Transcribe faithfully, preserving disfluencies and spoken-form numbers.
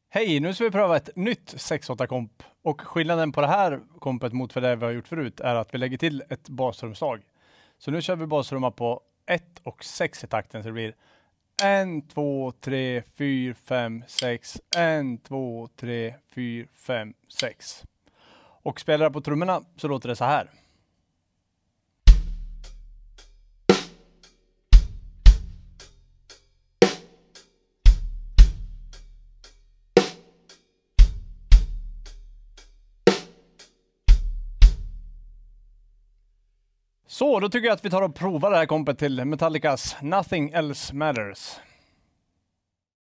Hej, nu ska vi pröva ett nytt sex åtta komp. Och skillnaden på det här kompet mot för det vi har gjort förut är att vi lägger till ett basrumslag. Så nu kör vi basrumma på ett och sex i takten, så det blir ett, två, tre, fyra, fem, sex, ett, två, tre, fyra, fem, sex. Och spelar jag på trummorna så låter det så här. Så, då tycker jag att vi tar och provar det här kompet till Metallicas Nothing Else Matters.